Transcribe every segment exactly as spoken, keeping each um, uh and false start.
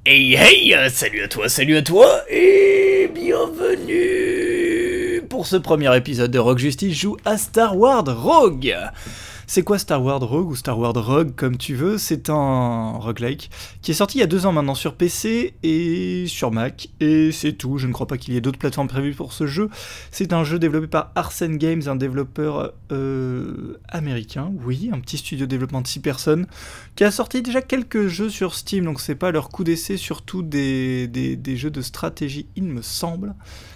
Hey hey, salut à toi, salut à toi, et bienvenue pour ce premier épisode de Rogue Justice joue à Star Wars Rogue. C'est quoi Star Wars Rogue ou Star Wars Rogue comme tu veux? C'est un roguelike qui est sorti il y a deux ans maintenant sur P C et sur Mac, et c'est tout. Je ne crois pas qu'il y ait d'autres plateformes prévues pour ce jeu. C'est un jeu développé par Arsene Games, un développeur euh, américain, oui, un petit studio de développement de six personnes, qui a sorti déjà quelques jeux sur Steam, donc c'est pas leur coup d'essai, surtout des, des, des jeux de stratégie, il me semble.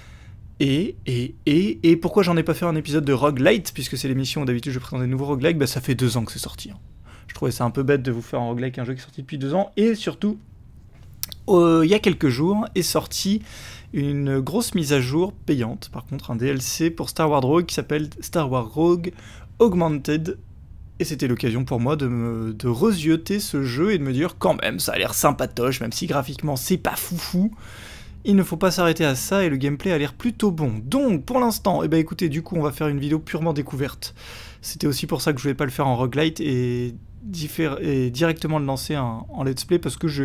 Et, et, et, et pourquoi j'en ai pas fait un épisode de Roguelite, puisque c'est l'émission où d'habitude je présente des nouveaux roguelikes, bah ça fait deux ans que c'est sorti. Hein. Je trouvais ça un peu bête de vous faire un roguelike, un jeu qui est sorti depuis deux ans, et surtout, euh, il y a quelques jours, est sorti une grosse mise à jour payante, par contre un D L C pour Star Wars Rogue qui s'appelle Star Wars Rogue Augmented, et c'était l'occasion pour moi de, me, de rezieuter ce jeu et de me dire quand même ça a l'air sympatoche, même si graphiquement c'est pas foufou. Il ne faut pas s'arrêter à ça et le gameplay a l'air plutôt bon. Donc pour l'instant, eh ben écoutez, du coup on va faire une vidéo purement découverte. C'était aussi pour ça que je voulais pas le faire en roguelite et, et directement le lancer en, en let's play, parce que je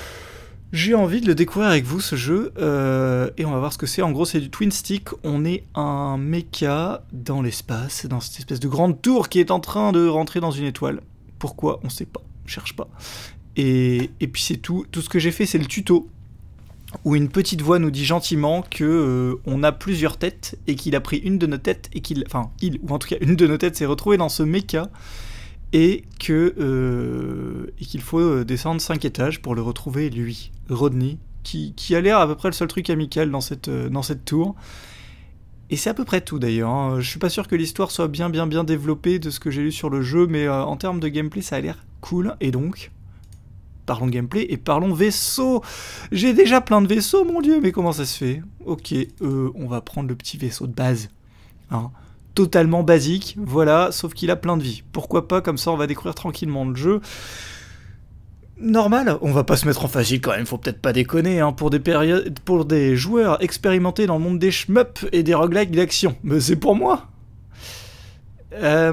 j'ai envie de le découvrir avec vous ce jeu, euh, et on va voir ce que c'est. En gros c'est du twin stick, on est un mecha dans l'espace, dans cette espèce de grande tour qui est en train de rentrer dans une étoile. Pourquoi? On sait pas, on cherche pas. Et, et puis c'est tout, tout ce que j'ai fait c'est le tuto, où une petite voix nous dit gentiment que euh, on a plusieurs têtes et qu'il a pris une de nos têtes et qu'il, enfin il ou en tout cas une de nos têtes s'est retrouvée dans ce mecha et que euh, et qu'il faut descendre cinq étages pour le retrouver lui, Rodney, qui, qui a l'air à peu près le seul truc amical dans cette euh, dans cette tour. Et c'est à peu près tout d'ailleurs. Hein. Je suis pas sûr que l'histoire soit bien bien bien développée de ce que j'ai lu sur le jeu, mais euh, en termes de gameplay ça a l'air cool. Et donc parlons gameplay et parlons vaisseau. J'ai déjà plein de vaisseaux, mon dieu, mais comment ça se fait? Ok, euh, on va prendre le petit vaisseau de base. Hein. Totalement basique, voilà, sauf qu'il a plein de vie. Pourquoi pas, comme ça on va découvrir tranquillement le jeu. Normal, on va pas se mettre en facile quand même, faut peut-être pas déconner, hein, pour des périodes, pour des joueurs expérimentés dans le monde des shmups et des roguelikes d'action. Mais c'est pour moi. Euh...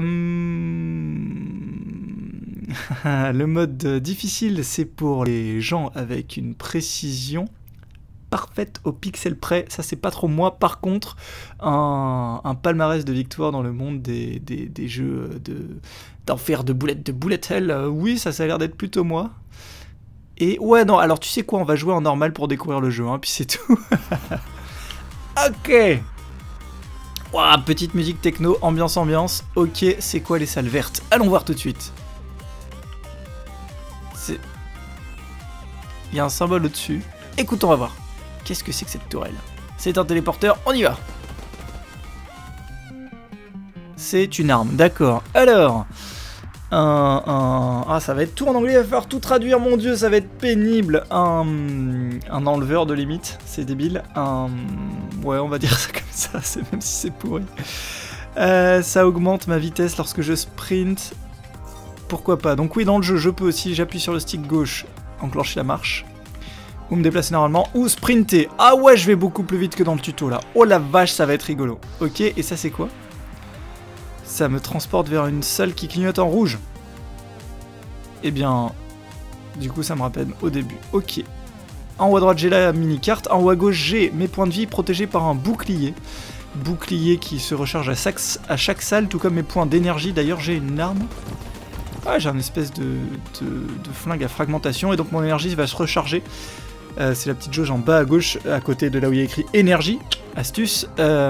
Le mode difficile, c'est pour les gens avec une précision parfaite au pixel près. Ça, c'est pas trop moi. Par contre, un, un palmarès de victoire dans le monde des, des, des jeux de, d'enfer, de boulettes, de bullet hell, euh, oui, ça, ça a l'air d'être plutôt moi. Et ouais, non, alors tu sais quoi, on va jouer en normal pour découvrir le jeu, hein, puis c'est tout. Ok. Ouah, petite musique techno, ambiance, ambiance. Ok, c'est quoi les salles vertes? Allons voir tout de suite. Il y a un symbole au-dessus. Écoute, on va voir. Qu'est-ce que c'est que cette tourelle? C'est un téléporteur, on y va. C'est une arme, d'accord. Alors, un, un... Ah, ça va être tout en anglais, il va falloir tout traduire, mon dieu, ça va être pénible. Un, un enleveur de limite, c'est débile. Un... Ouais, on va dire ça comme ça, c'est même si c'est pourri. Euh, ça augmente ma vitesse lorsque je sprint. Pourquoi pas? Donc oui, dans le jeu, je peux aussi, j'appuie sur le stick gauche, enclencher la marche, ou me déplacer normalement, ou sprinter. Ah ouais, je vais beaucoup plus vite que dans le tuto, là. Oh la vache, ça va être rigolo. Ok, et ça, c'est quoi? Ça me transporte vers une salle qui clignote en rouge. Eh bien, du coup, ça me rappelle au début. Ok. En haut à droite, j'ai la mini-carte. En haut à gauche, j'ai mes points de vie protégés par un bouclier. Bouclier qui se recharge à chaque, à chaque salle, tout comme mes points d'énergie. D'ailleurs, j'ai une arme. Ah, j'ai un espèce de, de, de flingue à fragmentation, et donc mon énergie va se recharger. Euh, c'est la petite jauge en bas à gauche, à côté de là où il y a écrit énergie. Astuce. Euh,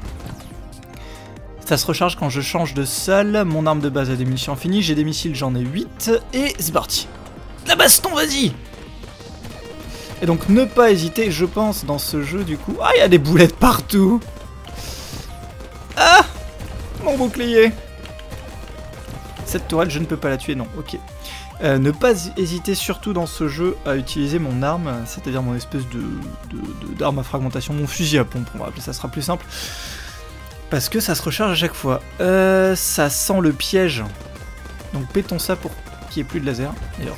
ça se recharge quand je change de salle. Mon arme de base a des munitions infinies. J'ai des missiles, j'en ai huit. Et c'est parti. La baston, vas-y. Et donc ne pas hésiter, je pense, dans ce jeu du coup. Ah, il y a des boulettes partout. Ah, mon bouclier. Cette tourelle, je ne peux pas la tuer, non, ok. Euh, ne pas hésiter surtout dans ce jeu à utiliser mon arme, c'est-à-dire mon espèce de, de, de d'arme à fragmentation, mon fusil à pompe, on va appeler ça, sera plus simple. Parce que ça se recharge à chaque fois. Euh, ça sent le piège. Donc pétons ça pour qu'il n'y ait plus de laser, d'ailleurs.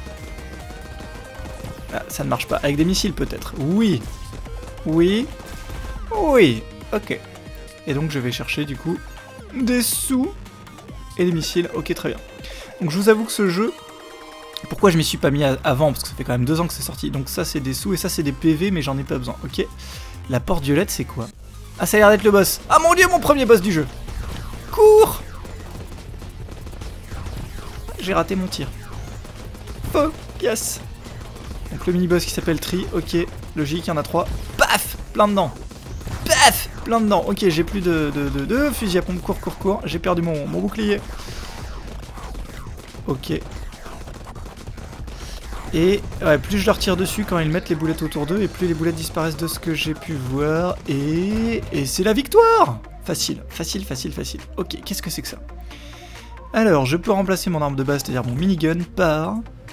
Ah, ça ne marche pas. Avec des missiles peut-être. Oui. Oui. Oui. Ok. Et donc je vais chercher du coup des sous et des missiles. Ok, très bien. Donc je vous avoue que ce jeu, Pourquoi je m'y suis pas mis avant? Parce que ça fait quand même deux ans que c'est sorti. Donc ça c'est des sous et ça c'est des P V, mais j'en ai pas besoin. Ok. La porte violette c'est quoi? Ah, ça a l'air d'être le boss. Ah mon dieu, mon premier boss du jeu. Cours. J'ai raté mon tir. Oh, yes. Donc le mini-boss qui s'appelle Tree. Ok, logique, il y en a trois. Paf, plein dedans. Paf, plein dedans. Ok, j'ai plus de, de, de, de fusil à pompe. Cours, cours, cours. J'ai perdu mon, mon bouclier. Ok. Et ouais, plus je leur tire dessus quand ils mettent les boulettes autour d'eux, et plus les boulettes disparaissent de ce que j'ai pu voir. Et, et c'est la victoire. Facile, facile, facile, facile. Ok, qu'est-ce que c'est que ça? Alors, je peux remplacer mon arme de base, c'est-à-dire mon minigun, par...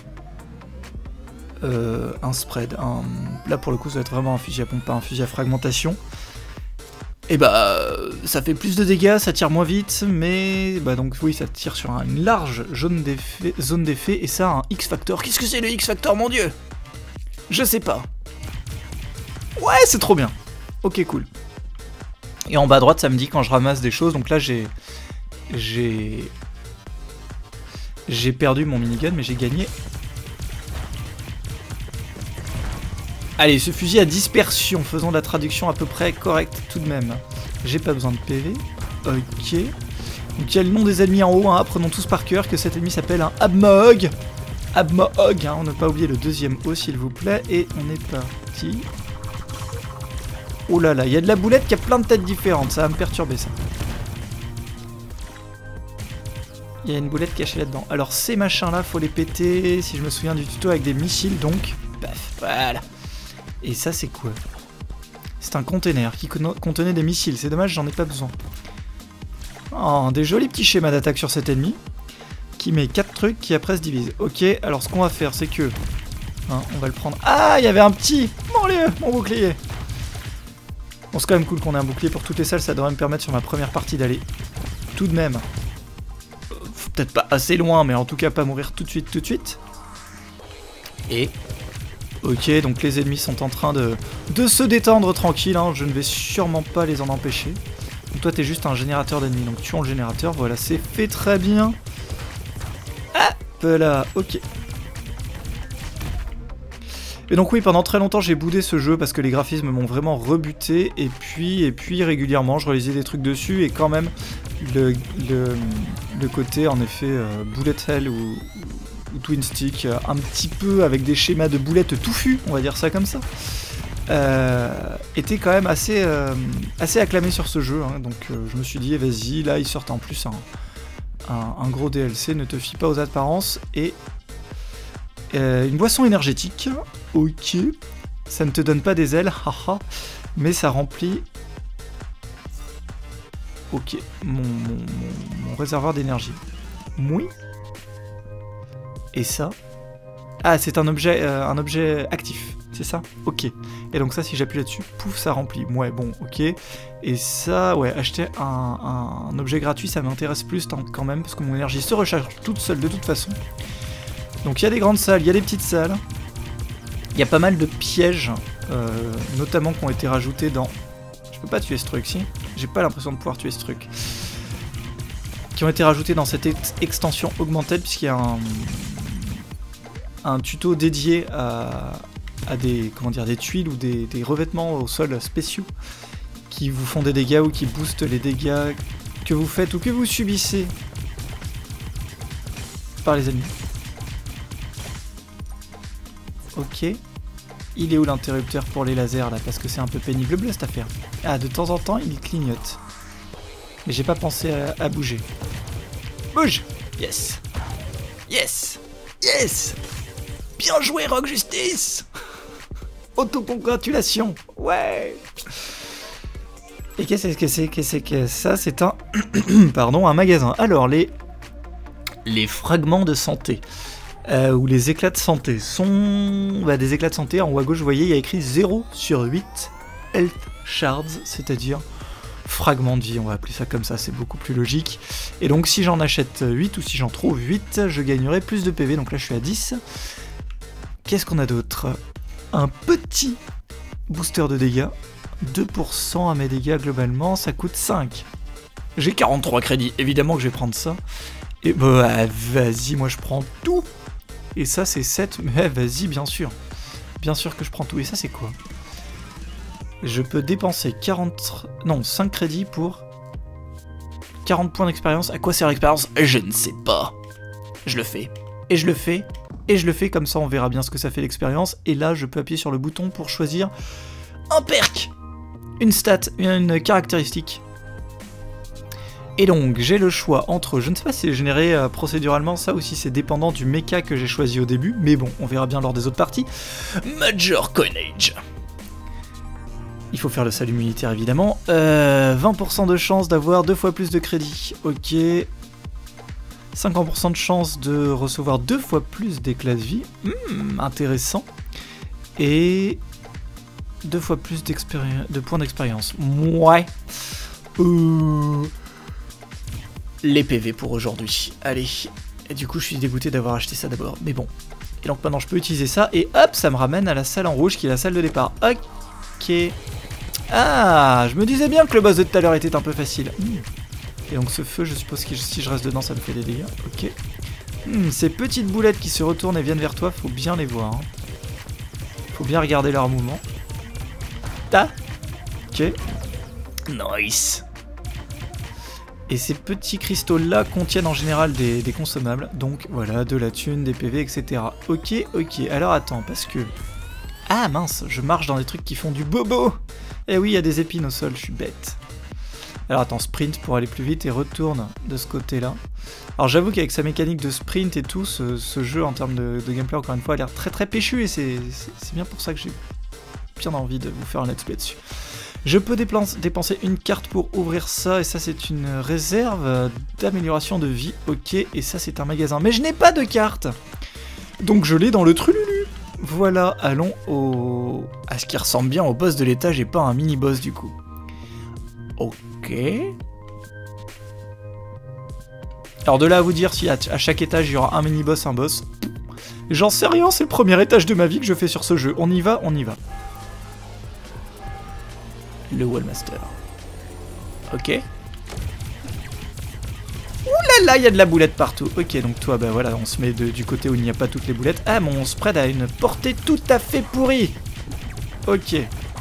Euh, un spread. Un... Là, pour le coup, ça va être vraiment un fusil à pompe, pas un fusil à fragmentation. Et bah, ça fait plus de dégâts, ça tire moins vite, mais... Bah donc oui, ça tire sur une large zone d'effet, et ça a un X-Factor. Qu'est-ce que c'est le X-Factor, mon dieu? Je sais pas. Ouais, c'est trop bien. Ok, cool. Et en bas à droite, ça me dit quand je ramasse des choses, donc là, j'ai... J'ai... J'ai perdu mon minigun, mais j'ai gagné. Allez, ce fusil à dispersion, faisons la traduction à peu près correcte tout de même. J'ai pas besoin de P V. Ok. Donc il y a le nom des ennemis en haut, hein. Apprenons tous par cœur que cet ennemi s'appelle un Abmog. Abmog, hein. On n'a pas oublié le deuxième O s'il vous plaît. Et on est parti. Oh là là, il y a de la boulette qui a plein de têtes différentes, ça va me perturber ça. Il y a une boulette cachée là-dedans. Alors ces machins là, faut les péter, si je me souviens du tuto, avec des missiles donc. Paf, voilà. Et ça c'est quoi? C'est un container qui contenait des missiles, c'est dommage, j'en ai pas besoin. Oh, des jolis petits schémas d'attaque sur cet ennemi, qui met quatre trucs qui après se divisent. Ok, alors ce qu'on va faire c'est que... Hein, on va le prendre... Ah, il y avait un petit... Mon lieu, mon bouclier. Bon, c'est quand même cool qu'on ait un bouclier pour toutes les salles, ça devrait me permettre sur ma première partie d'aller tout de même... Peut-être pas assez loin, mais en tout cas pas mourir tout de suite, tout de suite. Et... Ok, donc les ennemis sont en train de, de se détendre tranquille, hein. Je ne vais sûrement pas les en empêcher. Donc toi t'es juste un générateur d'ennemis, donc tuons le générateur, voilà, c'est fait très bien. Hop là, ok. Et donc oui, pendant très longtemps j'ai boudé ce jeu parce que les graphismes m'ont vraiment rebuté, et puis, et puis régulièrement je relisais des trucs dessus, et quand même le, le, le côté en effet euh, bullet hell ou... Twin Stick, un petit peu avec des schémas de boulettes touffus, on va dire ça comme ça, euh, était quand même assez, euh, assez acclamé sur ce jeu, hein, donc euh, je me suis dit, vas-y, là ils sortent en plus un, un, un gros D L C, ne te fie pas aux apparences, et euh, une boisson énergétique, ok, ça ne te donne pas des ailes, haha, mais ça remplit, ok, mon, mon, mon, mon réservoir d'énergie, oui. Et ça... Ah, c'est un objet, euh, un objet actif, c'est ça? Ok. Et donc ça, si j'appuie là-dessus, pouf, ça remplit. Ouais, bon, ok. Et ça, ouais, acheter un, un, un objet gratuit, ça m'intéresse plus quand même, parce que mon énergie se recharge toute seule de toute façon. Donc il y a des grandes salles, il y a des petites salles. Il y a pas mal de pièges, euh, notamment qui ont été rajoutés dans... Je peux pas tuer ce truc, si? J'ai pas l'impression de pouvoir tuer ce truc. Qui ont été rajoutés dans cette ex extension augmentée, puisqu'il y a un... un tuto dédié à, à des, comment dire, des tuiles ou des, des revêtements au sol spéciaux qui vous font des dégâts ou qui boostent les dégâts que vous faites ou que vous subissez par les ennemis. Ok. Il est où l'interrupteur pour les lasers là? Parce que c'est un peu pénible bleu cette affaire. Ah, de temps en temps il clignote. Mais j'ai pas pensé à, à bouger. Bouge! Yes! Yes! Yes! Bien joué, Rogue Justice! Autocongratulations! Ouais! Et qu'est-ce que c'est? Qu'est-ce que ça? C'est un... Pardon, un magasin. Alors, les... Les fragments de santé, euh, ou les éclats de santé, sont... Bah, des éclats de santé. En haut à gauche, vous voyez, il y a écrit zéro sur huit health shards, c'est-à-dire... fragments de vie, on va appeler ça comme ça, c'est beaucoup plus logique. Et donc si j'en achète huit, ou si j'en trouve huit, je gagnerai plus de P V, donc là je suis à dix. Qu'est-ce qu'on a d'autre? Un petit booster de dégâts, deux pour cent à mes dégâts globalement, ça coûte cinq. J'ai quarante-trois crédits, évidemment que je vais prendre ça. Et bah vas-y, moi je prends tout. Et ça, c'est sept. Mais vas-y, bien sûr. Bien sûr que je prends tout. Et ça, c'est quoi? Je peux dépenser quarante... Non, cinq crédits pour... quarante points d'expérience. À quoi sert l'expérience? Je ne sais pas. Je le fais. Et je le fais. Et je le fais. Comme ça, on verra bien ce que ça fait l'expérience. Et là, je peux appuyer sur le bouton pour choisir un perk. Une stat, une caractéristique. Et donc, j'ai le choix entre... Je ne sais pas si c'est généré euh, procéduralement, ça aussi c'est dépendant du mecha que j'ai choisi au début, mais bon, on verra bien lors des autres parties. Major Coinage. Il faut faire le salut militaire évidemment. Euh, vingt pour cent de chance d'avoir deux fois plus de crédit. Ok. cinquante pour cent de chance de recevoir deux fois plus d'éclats de vie. Hmm, intéressant. Et... deux fois plus de points d'expérience. Ouais. Euh... Les P V pour aujourd'hui. Allez. Et du coup, je suis dégoûté d'avoir acheté ça d'abord. Mais bon. Et donc maintenant, je peux utiliser ça. Et hop, ça me ramène à la salle en rouge qui est la salle de départ. Ok. Ah, je me disais bien que le boss de tout à l'heure était un peu facile. Mmh. Et donc ce feu, je suppose que si je reste dedans, ça me fait des dégâts. Ok. Mmh, ces petites boulettes qui se retournent et viennent vers toi, faut bien les voir. Hein. Faut bien regarder leur mouvement. Ta. Ok. Nice. Et ces petits cristaux-là contiennent en général des, des consommables. Donc voilà, de la thune, des P V, et cetera. Ok, ok. Alors attends, parce que... Ah mince, je marche dans des trucs qui font du bobo. Eh oui, il y a des épines au sol, je suis bête. Alors attends, sprint pour aller plus vite et retourne de ce côté-là. Alors j'avoue qu'avec sa mécanique de sprint et tout, ce, ce jeu en termes de, de gameplay, encore une fois, a l'air très très péchu. Et c'est bien pour ça que j'ai bien envie de vous faire un let's play dessus. Je peux dépenser une carte pour ouvrir ça, et ça c'est une réserve d'amélioration de vie, ok, et ça c'est un magasin. Mais je n'ai pas de carte. Donc je l'ai dans le trululu. Voilà, allons au... à ce qui ressemble bien au boss de l'étage et pas un mini-boss du coup. Ok. Alors de là à vous dire si à, à chaque étage il y aura un mini-boss, un boss, j'en sais rien, c'est le premier étage de ma vie que je fais sur ce jeu. On y va, on y va. Le Wallmaster. Ok. Ouh là là, il y a de la boulette partout. Ok, donc toi, bah voilà, on se met de, du côté où il n'y a pas toutes les boulettes. Ah, mon spread a une portée tout à fait pourrie. Ok.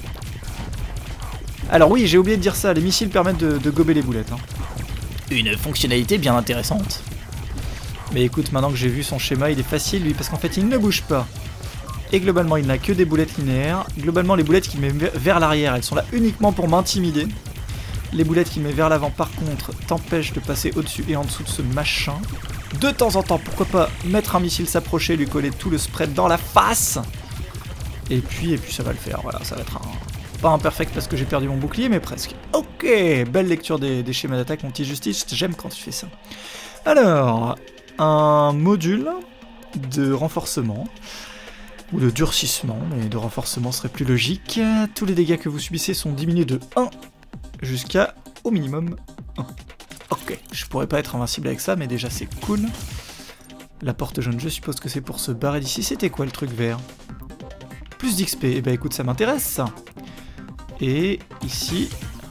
Alors oui, j'ai oublié de dire ça, les missiles permettent de, de gober les boulettes. Hein. Une fonctionnalité bien intéressante. Mais écoute, maintenant que j'ai vu son schéma, il est facile, lui, parce qu'en fait, il ne bouge pas. Et globalement, il n'a que des boulettes linéaires. Globalement, les boulettes qu'il met vers l'arrière, elles sont là uniquement pour m'intimider. Les boulettes qu'il met vers l'avant, par contre, t'empêchent de passer au-dessus et en dessous de ce machin. De temps en temps, pourquoi pas mettre un missile s'approcher, lui coller tout le spread dans la face. Et puis, et puis ça va le faire. Voilà, ça va être un... pas un perfect parce que j'ai perdu mon bouclier, mais presque. Ok, belle lecture des, des schémas d'attaque, mon petit Justice. J'aime quand tu fais ça. Alors, un module de renforcement. Ou de durcissement, mais de renforcement serait plus logique. Tous les dégâts que vous subissez sont diminués de un jusqu'à au minimum un. Ok, je pourrais pas être invincible avec ça, mais déjà c'est cool. La porte jaune, je suppose que c'est pour se barrer d'ici. C'était quoi le truc vert? Plus d'X P, eh ben écoute, ça m'intéresse ça. Et ici,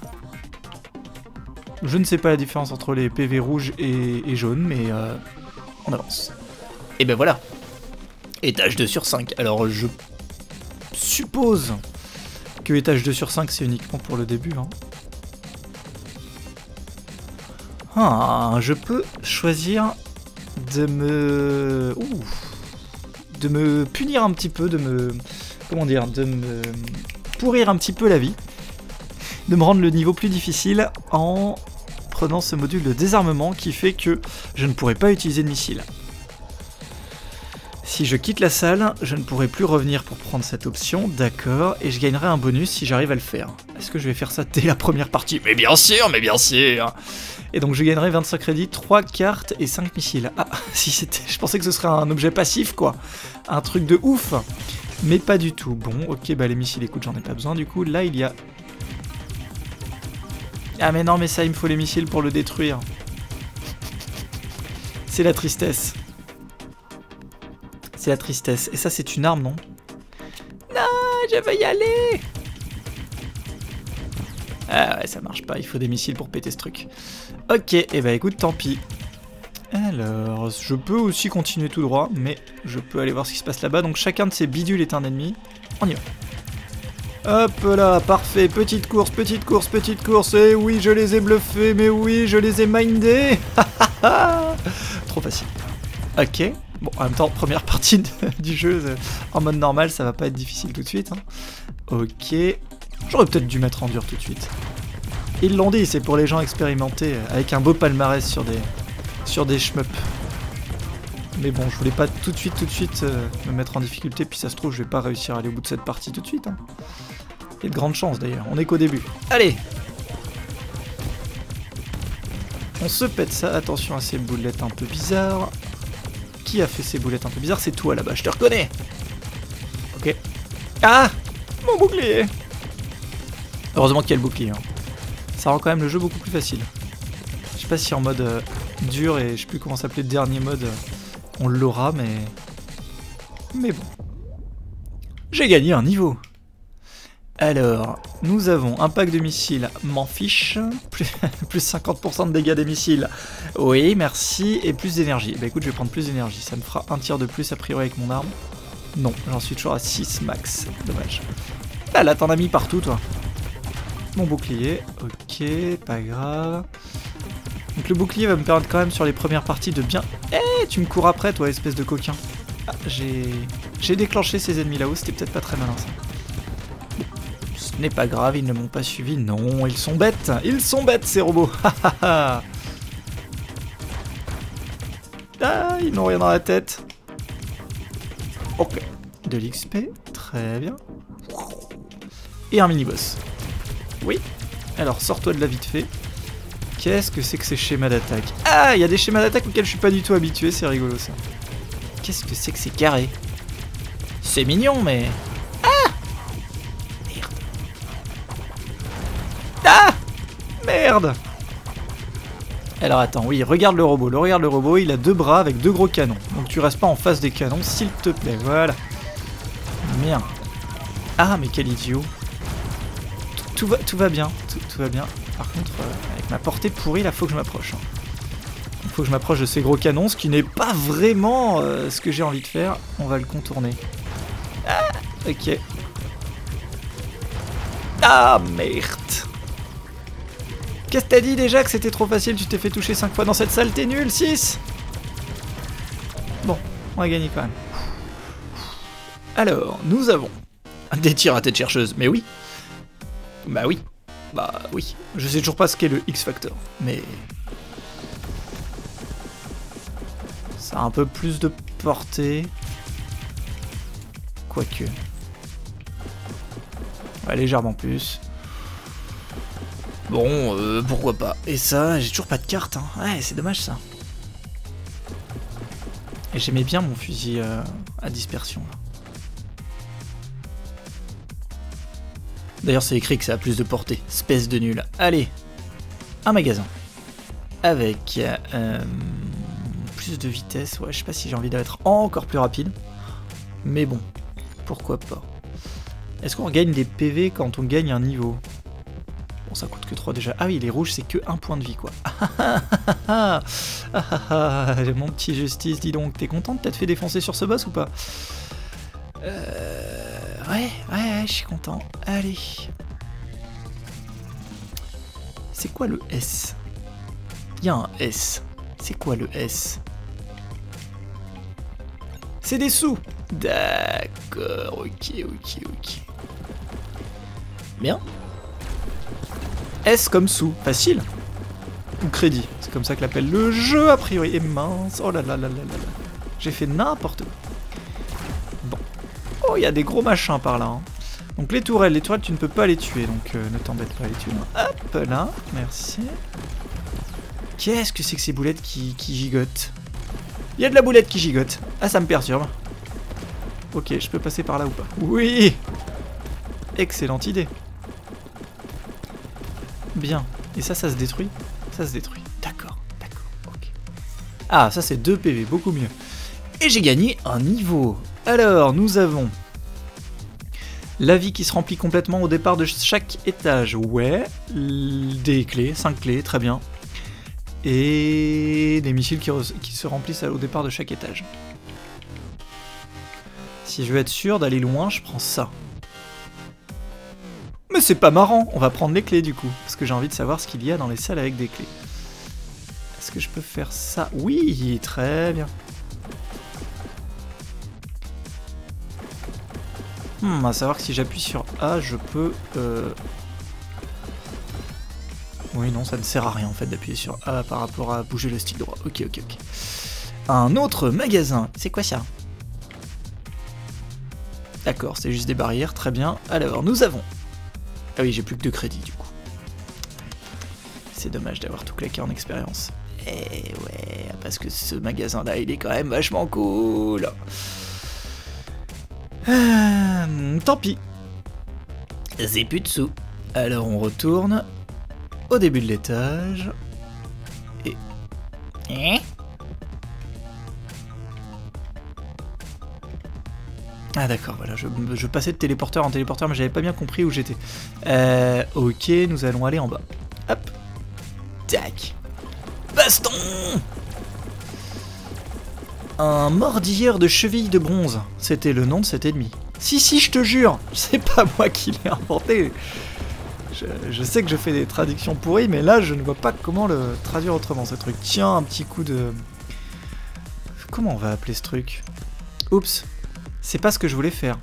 je ne sais pas la différence entre les P V rouges et, et jaunes, mais euh, on avance. Et ben voilà. Étage deux sur cinq. Alors je suppose que étage deux sur cinq c'est uniquement pour le début. Hein. Ah, je peux choisir de me... Ouh, de me punir un petit peu, de me... Comment dire, de me pourrir un petit peu la vie. De me rendre le niveau plus difficile en prenant ce module de désarmement qui fait que je ne pourrai pas utiliser de missile. Si je quitte la salle, je ne pourrai plus revenir pour prendre cette option, d'accord, et je gagnerai un bonus si j'arrive à le faire. Est-ce que je vais faire ça dès la première partie? Mais bien sûr, mais bien sûr. Et donc je gagnerai vingt-cinq crédits, trois cartes et cinq missiles. Ah, si c'était... Je pensais que ce serait un objet passif, quoi. Un truc de ouf. Mais pas du tout. Bon, ok, bah les missiles, écoute, j'en ai pas besoin du coup. Là, il y a... Ah mais non, mais ça, il me faut les missiles pour le détruire. C'est la tristesse. C'est la tristesse. Et ça, c'est une arme, non? Non, je veux y aller. Ah ouais, ça marche pas. Il faut des missiles pour péter ce truc. Ok, et eh bah écoute, tant pis. Alors, je peux aussi continuer tout droit, mais je peux aller voir ce qui se passe là-bas. Donc chacun de ces bidules est un ennemi. On y va. Hop là, parfait. Petite course, petite course, petite course. Et oui, je les ai bluffés, mais oui, je les ai mindés. Trop facile. Ok. Bon, en même temps, première partie de, du jeu, en mode normal, ça va pas être difficile tout de suite. Hein. Ok. J'aurais peut-être dû mettre en dur tout de suite. Ils l'ont dit, c'est pour les gens expérimentés, avec un beau palmarès sur des, sur des shmups. Mais bon, je voulais pas tout de suite, tout de suite euh, me mettre en difficulté, puis ça se trouve, je vais pas réussir à aller au bout de cette partie tout de suite. Hein. Il y a de grandes chances d'ailleurs, on est qu'au début. Allez! On se pète ça, attention à ces boulettes un peu bizarres. Qui a fait ces boulettes un peu bizarres? C'est toi là-bas, je te reconnais. Ok. Ah, mon bouclier. Heureusement qu'il y a le bouclier. Hein. Ça rend quand même le jeu beaucoup plus facile. Je sais pas si en mode euh, dur et je sais plus comment s'appelait le dernier mode, euh, on l'aura, mais... Mais bon. J'ai gagné un niveau. Alors, nous avons un pack de missiles, m'en fiche, plus, plus cinquante pour cent de dégâts des missiles, oui, merci, et plus d'énergie. Bah écoute, je vais prendre plus d'énergie, ça me fera un tir de plus a priori avec mon arme. Non, j'en suis toujours à six max, dommage. Ah là, t'en as mis partout, toi. Mon bouclier, ok, pas grave. Donc le bouclier va me permettre quand même sur les premières parties de bien... Eh, hey, tu me cours après, toi, espèce de coquin. Ah, j'ai... J'ai déclenché ces ennemis là-haut, c'était peut-être pas très malin, ça. Ce n'est pas grave, ils ne m'ont pas suivi. Non, ils sont bêtes. Ils sont bêtes, ces robots. Ah, ils n'ont rien dans la tête. Ok. De l'X P. Très bien. Et un mini-boss. Oui. Alors, sors-toi de là vite fait. Qu'est-ce que c'est que ces schémas d'attaque? Ah, il y a des schémas d'attaque auxquels je suis pas du tout habitué. C'est rigolo, ça. Qu'est-ce que c'est que ces carrés? C'est mignon, mais... Ah! Merde! Alors attends, oui, regarde le robot. Le regarde le robot, il a deux bras avec deux gros canons. Donc tu restes pas en face des canons, s'il te plaît. Voilà. Merde. Ah, mais quel idiot. Tout, tout, va, tout va bien. Tout, tout va bien. Par contre, euh, avec ma portée pourrie, là, faut que je m'approche. Hein. Il faut que je m'approche de ces gros canons, ce qui n'est pas vraiment euh, ce que j'ai envie de faire. On va le contourner. Ah! Ok. Ah, merde! Qu'est-ce que t'as dit déjà que c'était trop facile? Tu t'es fait toucher cinq fois dans cette salle, t'es nul, six. Bon, on a gagné quand même. Alors, nous avons des tirs à tête chercheuse, mais oui. Bah oui, bah oui. Je sais toujours pas ce qu'est le X-Factor, mais... Ça a un peu plus de portée. Quoique... Ouais, légèrement plus. Bon, euh, pourquoi pas. Et ça, j'ai toujours pas de carte. Hein. Ouais, c'est dommage ça. Et j'aimais bien mon fusil euh, à dispersion. D'ailleurs, c'est écrit que ça a plus de portée. Espèce de nul. Allez, un magasin. Avec euh, plus de vitesse. Ouais, je sais pas si j'ai envie d'être encore plus rapide. Mais bon, pourquoi pas. Est-ce qu'on gagne des P V quand on gagne un niveau? Bon, ça coûte que trois déjà. Ah oui, les rouges, c'est que un point de vie, quoi. Ah ah, mon petit Justice, dis donc. T'es content de t'être fait défoncer sur ce boss ou pas? Euh... Ouais, ouais, ouais, je suis content. Allez. C'est quoi le S? Il y a un S. C'est quoi le S? C'est des sous. D'accord, ok, ok, ok. Bien. S comme sous, facile. Ou crédit, c'est comme ça que l'appelle le jeu a priori. Et mince, oh là là là là là là. J'ai fait n'importe quoi. Bon. Oh, il y a des gros machins par là. Hein. Donc les tourelles, les tourelles tu ne peux pas les tuer, donc euh, ne t'embête pas à les tuer. Hop là, merci. Qu'est-ce que c'est que ces boulettes qui, qui gigotent? Il y a de la boulette qui gigote. Ah, ça me perturbe. Ok, je peux passer par là ou pas? Oui! Excellente idée. Bien. Et ça, ça se détruit? Ça se détruit. D'accord, d'accord, ok. Ah, ça c'est deux P V, beaucoup mieux. Et j'ai gagné un niveau. Alors, nous avons... la vie qui se remplit complètement au départ de chaque étage. Ouais. Des clés, cinq clés, très bien. Et des missiles qui, qui se remplissent au départ de chaque étage. Si je veux être sûr d'aller loin, je prends ça. Mais c'est pas marrant, on va prendre les clés du coup. Parce que j'ai envie de savoir ce qu'il y a dans les salles avec des clés. Est-ce que je peux faire ça? Oui, très bien. Hmm, à savoir que si j'appuie sur A, je peux... Euh... Oui, non, ça ne sert à rien en fait d'appuyer sur A par rapport à bouger le stick droit. Ok, ok, ok. Un autre magasin. C'est quoi ça? D'accord, c'est juste des barrières, très bien. Alors, nous avons... Ah oui, j'ai plus que deux crédits du coup. C'est dommage d'avoir tout claqué en expérience. Eh ouais, parce que ce magasin-là, il est quand même vachement cool. Euh, tant pis. C'est plus de sous. Alors on retourne au début de l'étage. Et... Hein? Ah d'accord, voilà, je, je passais de téléporteur en téléporteur, mais j'avais pas bien compris où j'étais. Euh, ok, nous allons aller en bas. Hop. Tac. Baston! Un mordilleur de cheville de bronze. C'était le nom de cet ennemi. Si, si, je te jure, c'est pas moi qui l'ai inventé. Je, je sais que je fais des traductions pourries, mais là, je ne vois pas comment le traduire autrement, ce truc. Tiens, un petit coup de... Comment on va appeler ce truc? Oups, c'est pas ce que je voulais faire.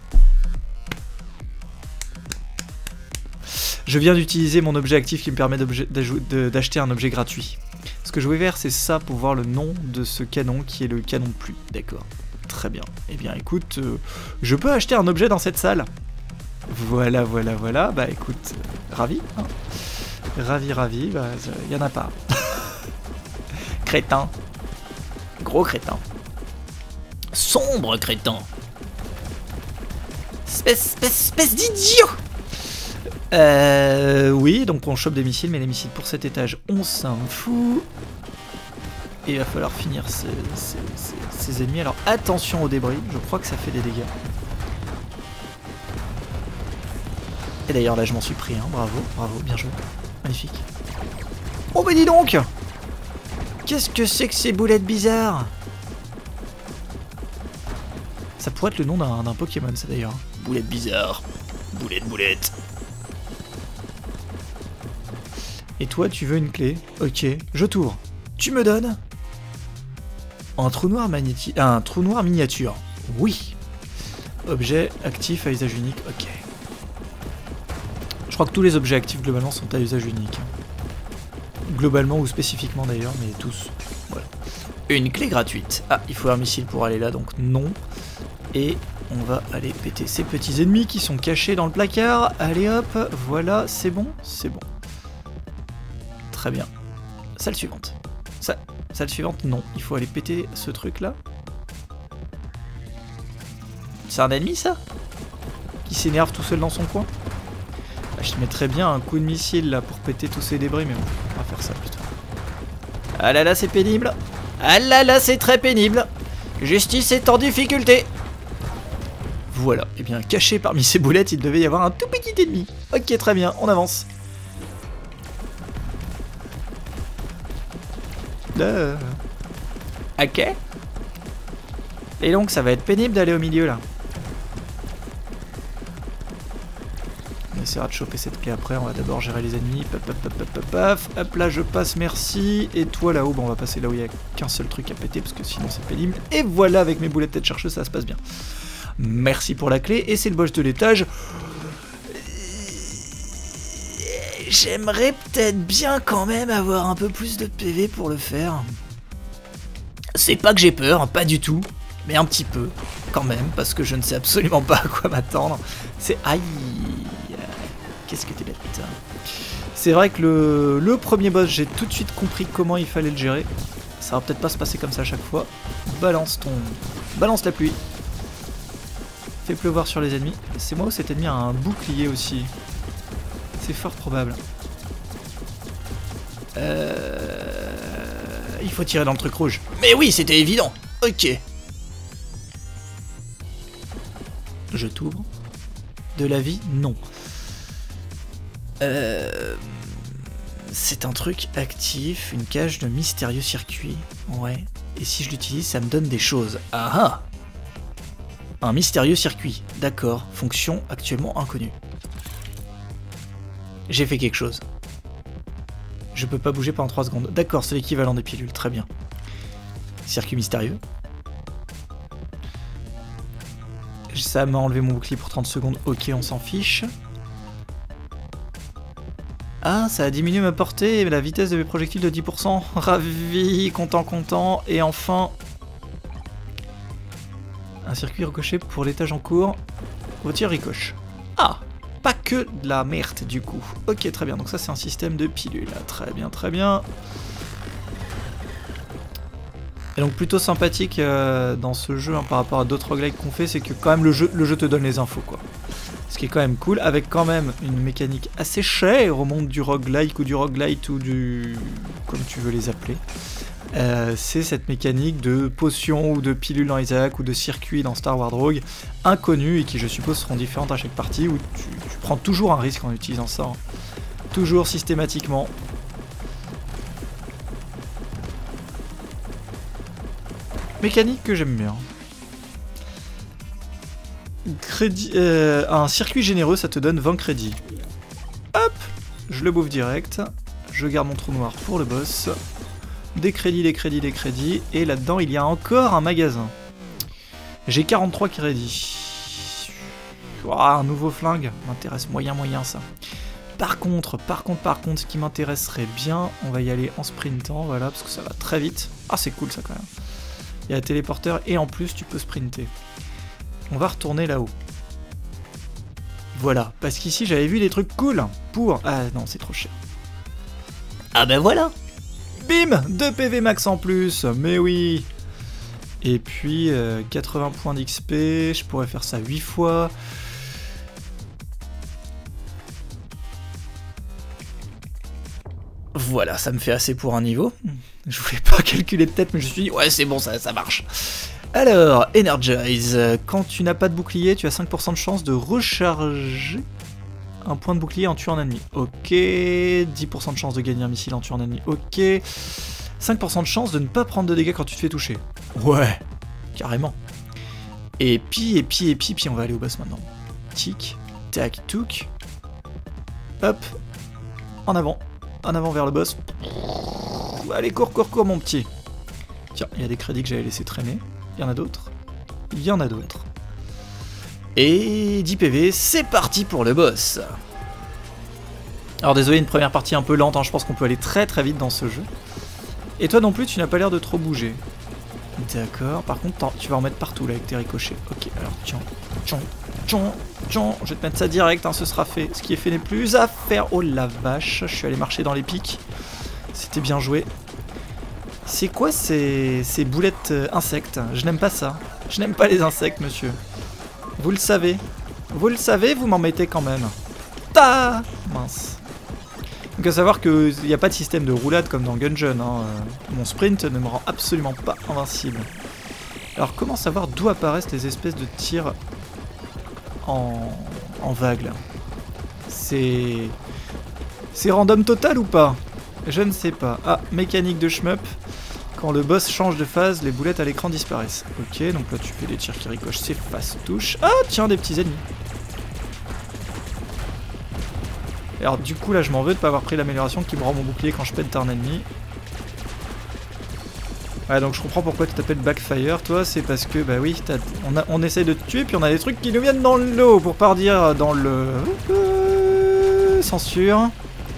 Je viens d'utiliser mon objet actif qui me permet d'acheter un objet gratuit. Ce que je vais faire, c'est ça pour voir le nom de ce canon qui est le canon de pluie. D'accord. Très bien. Eh bien, écoute, euh, je peux acheter un objet dans cette salle. Voilà, voilà, voilà. Bah, écoute, euh, ravi. Hein, ravi, ravi. Bah, il y en a pas. Crétin. Gros crétin. Sombre crétin. Espèce, espèce, espèce d'idiot. Euh, oui, donc on chope des missiles, mais les missiles pour cet étage, on s'en fout. Et il va falloir finir ces, ces, ces, ces ennemis. Alors attention aux débris, je crois que ça fait des dégâts. Et d'ailleurs là je m'en suis pris, hein. Bravo, bravo, bien joué. Magnifique. Oh bah dis donc! Qu'est-ce que c'est que ces boulettes bizarres? Ça pourrait être le nom d'un Pokémon ça d'ailleurs. Boulette bizarre. Boulette, boulette. Et toi, tu veux une clé? Ok, je t'ouvre. Tu me donnes un trou noir magnétique, un trou noir miniature. Oui. Objet actif à usage unique. Ok. Je crois que tous les objets actifs globalement sont à usage unique. Globalement ou spécifiquement d'ailleurs, mais tous. Voilà. Une clé gratuite. Ah, il faut un missile pour aller là, donc non. Et on va aller péter ces petits ennemis qui sont cachés dans le placard. Allez hop, voilà, c'est bon, c'est bon. Très bien. Salle suivante. Sa salle suivante, non. Il faut aller péter ce truc-là. C'est un ennemi, ça? Qui s'énerve tout seul dans son coin? Ah, je te mettrais bien un coup de missile, là, pour péter tous ces débris, mais bon, on va faire ça, plutôt. Ah là là, c'est pénible. Ah là là, c'est très pénible. Justice est en difficulté. Voilà. Et bien, caché parmi ces boulettes, il devait y avoir un tout petit ennemi. Ok, très bien, on avance. Euh... Ok. Et donc ça va être pénible d'aller au milieu là. On essaiera de choper cette clé après, on va d'abord gérer les ennemis. Paf, paf, paf, paf, paf. Hop là je passe, merci. Et toi là-haut, bon, on va passer là où il n'y a qu'un seul truc à péter parce que sinon c'est pénible. Et voilà, avec mes boulettes tête chercheuse ça se passe bien. Merci pour la clé et c'est le boss de l'étage. J'aimerais peut-être bien quand même avoir un peu plus de P V pour le faire. C'est pas que j'ai peur, pas du tout, mais un petit peu, quand même, parce que je ne sais absolument pas à quoi m'attendre. C'est... Aïe. Qu'est-ce que t'es bête. C'est vrai que le, le premier boss, j'ai tout de suite compris comment il fallait le gérer. Ça va peut-être pas se passer comme ça à chaque fois. Balance ton... Balance la pluie. Fais pleuvoir sur les ennemis. C'est moi ou cet ennemi a un bouclier aussi? C'est fort probable. Euh... Il faut tirer dans le truc rouge. Mais oui, c'était évident. Ok. Je t'ouvre. De la vie? Non. Euh... c'est un truc actif, une cage de mystérieux circuits. Ouais. Et si je l'utilise, ça me donne des choses. Ah ah! Un mystérieux circuit. D'accord. Fonction actuellement inconnue. J'ai fait quelque chose. Je peux pas bouger pendant trois secondes. D'accord, c'est l'équivalent des pilules. Très bien. Circuit mystérieux. Ça m'a enlevé mon bouclier pour trente secondes. Ok, on s'en fiche. Ah, ça a diminué ma portée et la vitesse de mes projectiles de dix pour cent. Ravi, content, content. Et enfin... un circuit ricoché pour l'étage en cours. Au tir ricoche. Ah, pas que de la merde du coup. Ok, très bien. Donc ça, c'est un système de pilules. Très bien, très bien. Et donc plutôt sympathique euh, dans ce jeu hein, par rapport à d'autres roguelikes qu'on fait, c'est que quand même le jeu, le jeu te donne les infos quoi. Ce qui est quand même cool, avec quand même une mécanique assez chère au monde du roguelike ou du roguelite ou du... comme tu veux les appeler. Euh, c'est cette mécanique de potions ou de pilules dans Isaac ou de circuits dans Star Wars Rogue, inconnues et qui je suppose seront différentes à chaque partie, où tu, tu prends toujours un risque en utilisant ça. Hein. Toujours systématiquement. Mécanique que j'aime bien. Crédit, euh, un circuit généreux, ça te donne vingt crédits. Hop, je le bouffe direct. Je garde mon trou noir pour le boss. Des crédits, des crédits, des crédits. Et là-dedans, il y a encore un magasin. J'ai quarante-trois crédits. Oh, un nouveau flingue. M'intéresse moyen, moyen ça. Par contre, par contre, par contre, ce qui m'intéresserait bien, on va y aller en sprintant, voilà, parce que ça va très vite. Ah, c'est cool ça quand même. Il y a un téléporteur et en plus, tu peux sprinter. On va retourner là-haut. Voilà, parce qu'ici, j'avais vu des trucs cool pour... Ah non, c'est trop cher. Ah ben voilà. Bim, deux P V max en plus, mais oui. Et puis, euh, quatre-vingts points d'X P, je pourrais faire ça huit fois. Voilà, ça me fait assez pour un niveau. Je voulais pas calculer de tête, mais je me suis dit, ouais, c'est bon, ça, ça marche. Alors, Energize. Quand tu n'as pas de bouclier, tu as cinq pour cent de chance de recharger un point de bouclier en tuant un ennemi. Ok. dix pour cent de chance de gagner un missile en tuant un ennemi. Ok. cinq pour cent de chance de ne pas prendre de dégâts quand tu te fais toucher. Ouais, carrément. Et puis, et puis, et puis, puis on va aller au boss maintenant. Tic, tac, touc. Hop. En avant. En avant vers le boss. Allez, cours, cours, cours, mon petit. Tiens, il y a des crédits que j'avais laissé traîner. Il y en a d'autres. Il y en a d'autres. Et dix P V, c'est parti pour le boss. Alors désolé, une première partie un peu lente, hein, je pense qu'on peut aller très très vite dans ce jeu. Et toi non plus, tu n'as pas l'air de trop bouger. D'accord, par contre, tu vas en mettre partout là avec tes ricochets. Ok, alors tiens, tiens, tiens, tiens, je vais te mettre ça direct, hein, ce sera fait. Ce qui est fait n'est plus à faire. Oh la vache, je suis allé marcher dans les pics. C'était bien joué. C'est quoi ces, ces boulettes euh, insectes? Je n'aime pas ça. Je n'aime pas les insectes, monsieur. Vous le savez. Vous le savez, vous m'en mettez quand même. Ta mince. Donc à savoir qu'il n'y a pas de système de roulade comme dans Gungeon. Hein. Mon sprint ne me rend absolument pas invincible. Alors comment savoir d'où apparaissent les espèces de tirs en, en vague là? C'est... C'est random total ou pas? Je ne sais pas. Ah, mécanique de shmup. Quand le boss change de phase, les boulettes à l'écran disparaissent. Ok, donc là tu fais des tirs qui ricochent, c'est face touche. Ah, tiens, des petits ennemis. Alors du coup là je m'en veux de pas avoir pris l'amélioration qui me rend mon bouclier quand je pète un ennemi. Ouais, donc je comprends pourquoi tu t'appelles Backfire, toi, c'est parce que, bah oui, on, a, on essaye de te tuer, puis on a des trucs qui nous viennent dans le lot, pour pas dire dans le... Euh, censure.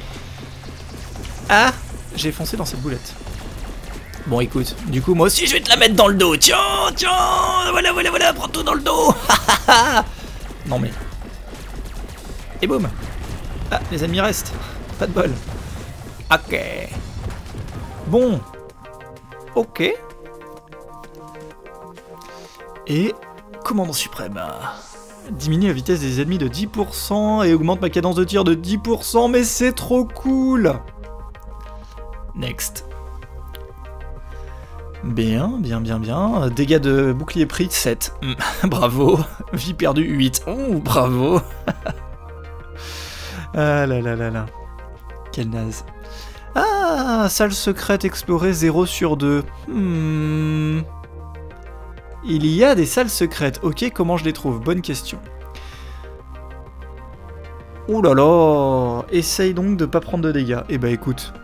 Ah, j'ai foncé dans cette boulette. Bon écoute, du coup moi aussi je vais te la mettre dans le dos. Tiens, tiens, voilà, voilà, voilà, prends tout dans le dos. Non mais... Et boum. Ah, les ennemis restent. Pas de bol. Ok. Bon. Ok. Et... Commandant suprême. Diminue la vitesse des ennemis de dix pour cent et augmente ma cadence de tir de dix pour cent, mais c'est trop cool. Next. Bien, bien, bien, bien. Dégâts de bouclier pris, sept. Bravo. Vie perdue, huit. Oh, bravo. Ah là là là là. Quel naze. Ah, salle secrète explorée zéro sur deux. Hmm. Il y a des salles secrètes. Ok, comment je les trouve? Bonne question. Ouh là là. Essaye donc de pas prendre de dégâts. Eh bah écoute.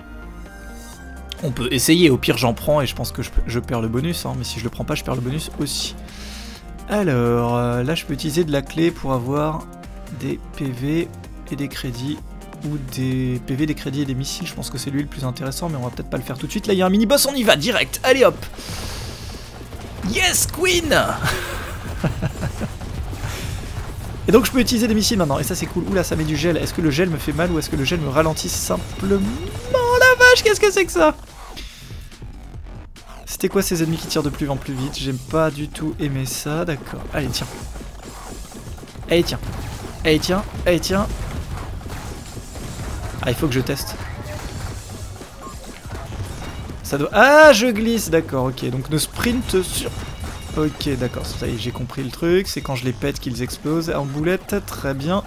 On peut essayer, au pire j'en prends et je pense que je, je perds le bonus, hein, mais si je le prends pas je perds le bonus aussi. Alors, euh, là je peux utiliser de la clé pour avoir des P V et des crédits, ou des P V, des crédits et des missiles, je pense que c'est lui le plus intéressant, mais on va peut-être pas le faire tout de suite. Là il y a un mini-boss, on y va, direct, allez hop. Yes Queen. Et donc je peux utiliser des missiles maintenant, et ça c'est cool. Oula, ça met du gel, est-ce que le gel me fait mal ou est-ce que le gel me ralentit simplement? La vache, qu'est-ce que c'est que ça? C'était quoi ces ennemis qui tirent de plus en plus vite? J'aime pas du tout aimer ça, d'accord. Allez, tiens. Allez, tiens. Allez, tiens. Allez, tiens. Ah, il faut que je teste. Ça doit... Ah, je glisse, d'accord, ok. Donc, ne sprint sur... Ok, d'accord, ça y est, j'ai compris le truc. C'est quand je les pète qu'ils explosent en boulette, très bien.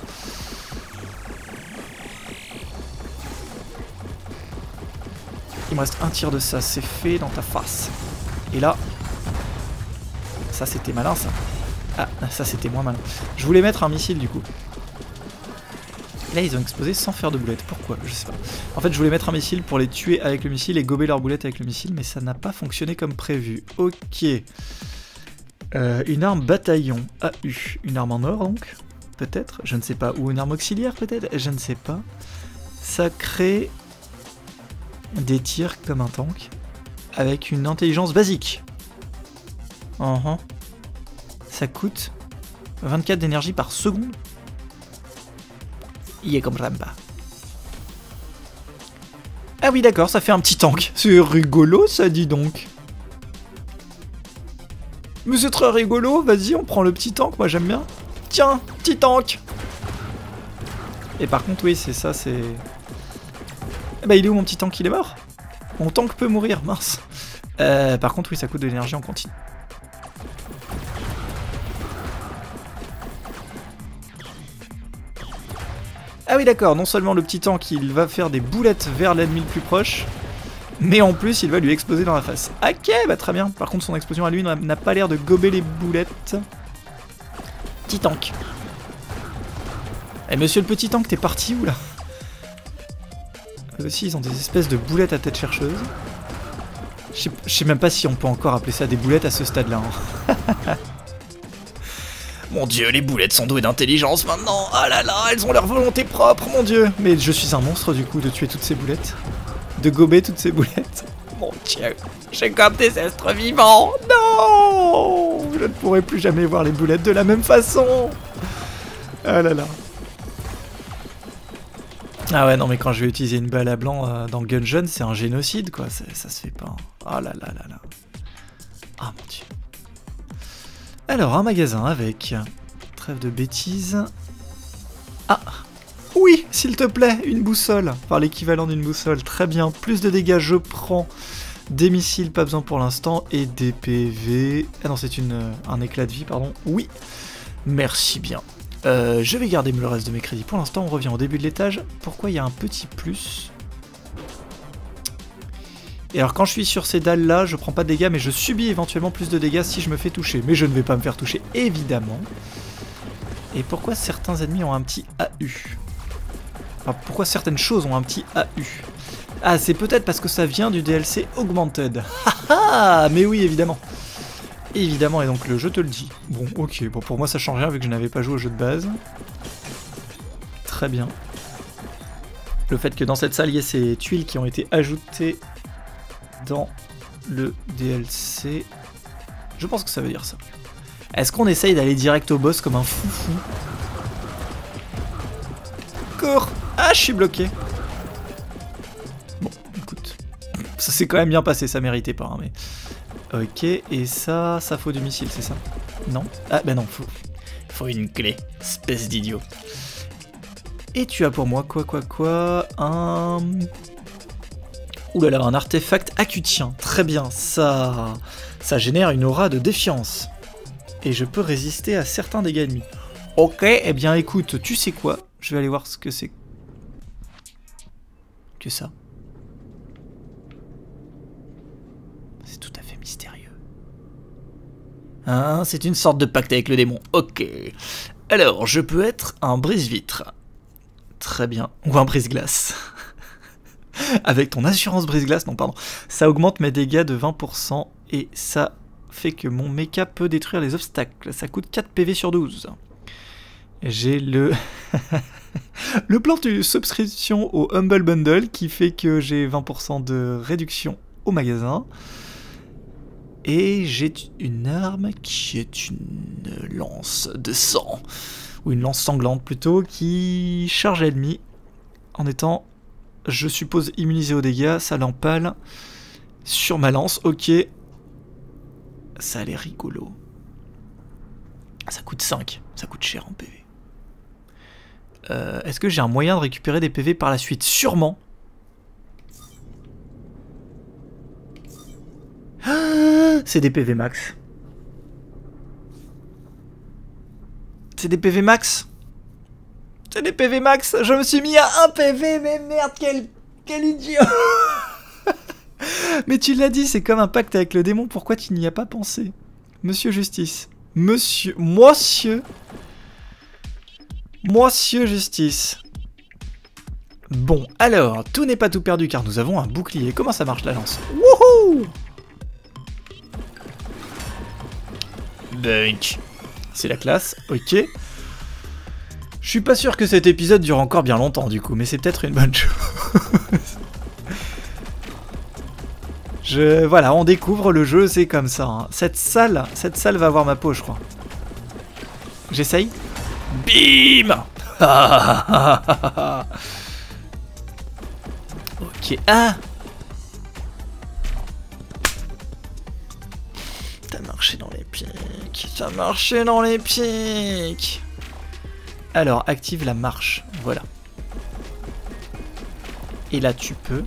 Il me reste un tir de ça, c'est fait dans ta face. Et là, ça c'était malin ça. Ah, ça c'était moins malin. Je voulais mettre un missile du coup. Là ils ont explosé sans faire de boulettes, pourquoi? Je sais pas. En fait je voulais mettre un missile pour les tuer avec le missile et gober leurs boulettes avec le missile, mais ça n'a pas fonctionné comme prévu. Ok. Euh, une arme bataillon A U. Une arme en or donc? Peut-être? Je ne sais pas. Ou une arme auxiliaire peut-être? Je ne sais pas. Ça crée... des tirs comme un tank avec une intelligence basique. Uh-huh. Ça coûte vingt-quatre d'énergie par seconde. Il est comme ça. Ah oui d'accord, ça fait un petit tank. C'est rigolo ça, dit donc. Mais c'est très rigolo, vas-y on prend le petit tank, moi j'aime bien. Tiens, petit tank. Et par contre oui c'est ça, c'est... Bah il est où mon petit tank? Il est mort? Mon tank peut mourir, mince. Euh, par contre oui ça coûte de l'énergie en continu. Ah oui d'accord, non seulement le petit tank il va faire des boulettes vers l'ennemi le plus proche, mais en plus il va lui exploser dans la face. Ok, bah très bien. Par contre son explosion à lui n'a pas l'air de gober les boulettes. Petit tank. Eh monsieur le petit tank, t'es parti où là? Eux aussi ils ont des espèces de boulettes à tête chercheuse. Je sais, je sais même pas si on peut encore appeler ça des boulettes à ce stade là. Hein. Mon dieu, les boulettes sont douées d'intelligence maintenant. Ah là là, elles ont leur volonté propre, mon dieu. Mais je suis un monstre du coup de tuer toutes ces boulettes. De gober toutes ces boulettes. Mon dieu, j'ai comme des êtres vivants. Non, je ne pourrai plus jamais voir les boulettes de la même façon. Ah là là. Ah ouais, non mais quand je vais utiliser une balle à blanc euh, dans Gungeon, c'est un génocide quoi, ça se fait pas. Ah là là là là. Ah mon dieu. Alors, un magasin avec... Trêve de bêtises... Ah! Oui, s'il te plaît, une boussole. Enfin, l'équivalent d'une boussole. Très bien. Plus de dégâts, je prends. Des missiles, pas besoin pour l'instant. Et des P V... Ah non, c'est une un éclat de vie, pardon. Oui. Merci bien. Euh, je vais garder le reste de mes crédits. Pour l'instant, on revient au début de l'étage. Pourquoi il y a un petit plus? Et alors quand je suis sur ces dalles là, je prends pas de dégâts, mais je subis éventuellement plus de dégâts si je me fais toucher. Mais je ne vais pas me faire toucher, évidemment. Et pourquoi certains ennemis ont un petit A U? Enfin, pourquoi certaines choses ont un petit A U? Ah, c'est peut-être parce que ça vient du D L C Augmented. Haha, mais oui, évidemment. Évidemment, et donc le jeu te le dit. Bon, ok, bon pour moi ça change rien vu que je n'avais pas joué au jeu de base. Très bien. Le fait que dans cette salle, il y ait ces tuiles qui ont été ajoutées dans le D L C, je pense que ça veut dire ça. Est-ce qu'on essaye d'aller direct au boss comme un foufou? Cours! Ah, je suis bloqué. Bon, écoute, ça s'est quand même bien passé, ça méritait pas, hein, mais... Ok, et ça, ça faut du missile, c'est ça? Non? Ah, ben non, faut... faut une clé, espèce d'idiot. Et tu as pour moi quoi, quoi, quoi? Un... Ouh là là, un artefact acutien. Très bien, ça, ça génère une aura de défiance. Et je peux résister à certains dégâts ennemis. Ok, eh bien écoute, tu sais quoi? Je vais aller voir ce que c'est que ça. Hein, c'est une sorte de pacte avec le démon. Ok. Alors, je peux être un brise-vitre. Très bien. Ou un brise-glace. Avec ton assurance brise-glace, non pardon. Ça augmente mes dégâts de vingt pour cent et ça fait que mon mecha peut détruire les obstacles. Ça coûte quatre P V sur douze. J'ai le... le plan de subscription au Humble Bundle qui fait que j'ai vingt pour cent de réduction au magasin. Et j'ai une arme qui est une lance de sang. Ou une lance sanglante plutôt, qui charge l'ennemi en étant, je suppose, immunisé aux dégâts. Ça l'empale sur ma lance. Ok. Ça a l'air rigolo. Ça coûte cinq. Ça coûte cher en P V. Euh, Est-ce que j'ai un moyen de récupérer des P V par la suite? Sûrement. Ah, c'est des P V max. C'est des P V max. C'est des P V max. Je me suis mis à un P V, mais merde, quel, quel idiot. Mais tu l'as dit, c'est comme un pacte avec le démon. Pourquoi tu n'y as pas pensé? Monsieur Justice. Monsieur... Monsieur... Monsieur Justice. Bon, alors, tout n'est pas tout perdu car nous avons un bouclier. Comment ça marche la lance? Wouhou! Bunk. C'est la classe, ok. Je suis pas sûr que cet épisode dure encore bien longtemps du coup, mais c'est peut-être une bonne chose. Je... Voilà, on découvre le jeu, c'est comme ça. Hein. Cette salle, cette salle va avoir ma peau, je crois. J'essaye. Bim. Ok, ah. T'as marché dans les pics. T'as marché dans les pics. Alors, active la marche. Voilà. Et là, tu peux...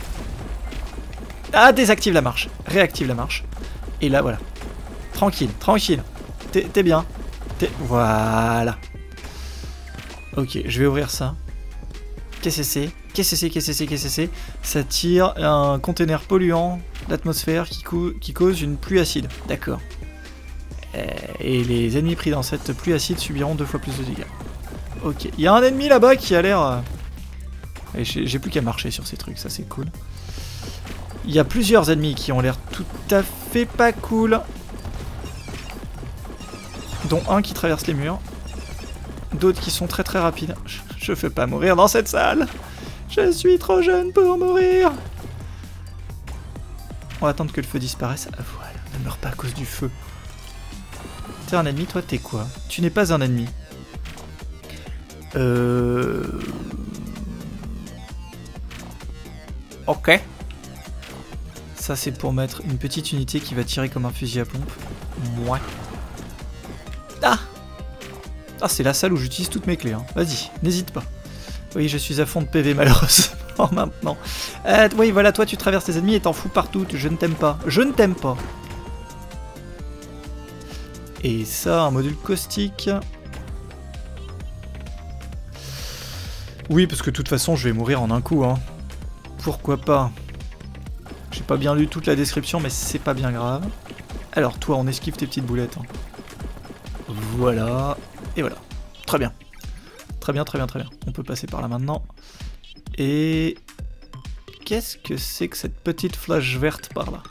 Ah, désactive la marche. Réactive la marche. Et là, voilà. Tranquille, tranquille. T'es bien. T'es... Voilà. Ok, je vais ouvrir ça. Qu'est-ce que c'est? Qu'est-ce que c'est? Qu'est-ce que c'est? Qu'est-ce que c'est? Ça tire un conteneur polluant d'atmosphère qui, qui cause une pluie acide. D'accord. Et les ennemis pris dans cette pluie acide subiront deux fois plus de dégâts. Ok. Il y a un ennemi là-bas qui a l'air... J'ai plus qu'à marcher sur ces trucs, ça c'est cool. Il y a plusieurs ennemis qui ont l'air tout à fait pas cool. Dont un qui traverse les murs. D'autres qui sont très très rapides. Je ne veux pas mourir dans cette salle. Je suis trop jeune pour mourir. On va attendre que le feu disparaisse. Ah voilà, ne meurs pas à cause du feu. T'es un ennemi, toi t'es quoi? Tu n'es pas un ennemi. Euh... Ok. Ça c'est pour mettre une petite unité qui va tirer comme un fusil à pompe. Moi. Ah. Ah, c'est la salle où j'utilise toutes mes clés. Hein. Vas-y, n'hésite pas. Oui, je suis à fond de P V malheureusement maintenant. Euh, oui, voilà, toi tu traverses tes ennemis et t'en fous partout. Je ne t'aime pas. Je ne t'aime pas. Et ça, un module caustique. Oui, parce que de toute façon, je vais mourir en un coup. Hein. Pourquoi pas? J'ai pas bien lu toute la description, mais c'est pas bien grave. Alors, toi, on esquive tes petites boulettes. Hein. Voilà. Et voilà. Très bien. Très bien, très bien, très bien. On peut passer par là maintenant. Et... Qu'est-ce que c'est que cette petite flèche verte par là?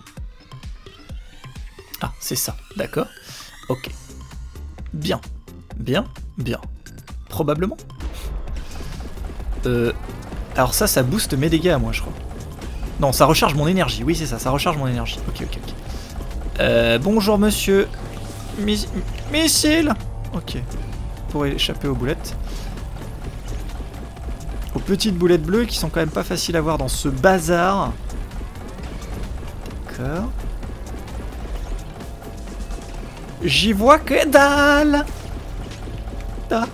Ah, c'est ça. D'accord. Ok. Bien. Bien. Bien. Probablement. Euh... Alors ça, ça booste mes dégâts à moi, je crois. Non, ça recharge mon énergie. Oui, c'est ça, ça recharge mon énergie. Ok, ok, ok. Euh, bonjour, monsieur. Mis missile. Ok. Pour échapper aux boulettes. Aux petites boulettes bleues qui sont quand même pas faciles à voir dans ce bazar. D'accord. J'y vois que dalle. Ah.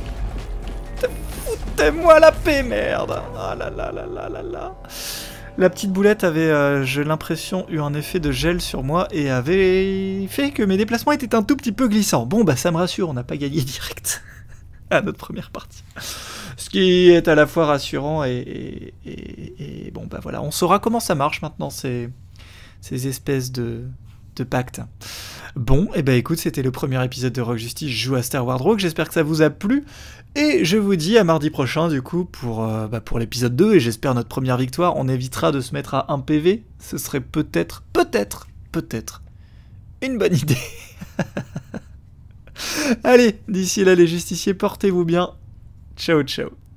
Foutez-moi la paix, merde. Ah là là là là là là. La petite boulette avait, euh, j'ai l'impression, eu un effet de gel sur moi et avait fait que mes déplacements étaient un tout petit peu glissants. Bon, bah ça me rassure, on n'a pas gagné direct à notre première partie. Ce qui est à la fois rassurant et, et, et, et bon, bah voilà, on saura comment ça marche maintenant, ces, ces espèces de, de pactes. Bon, et bah écoute, c'était le premier épisode de Rogue Justice joue à Star Wars Rogue, j'espère que ça vous a plu, et je vous dis à mardi prochain du coup pour, euh, bah, pour l'épisode deux, et j'espère notre première victoire, on évitera de se mettre à un P V, ce serait peut-être, peut-être, peut-être, une bonne idée. Allez, d'ici là les justiciers, portez-vous bien, ciao ciao.